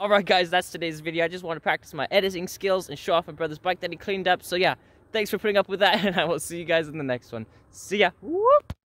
Alright guys, that's today's video. I just want to practice my editing skills and show off my brother's bike that he cleaned up. So yeah, thanks for putting up with that, and I will see you guys in the next one. See ya. Whoop.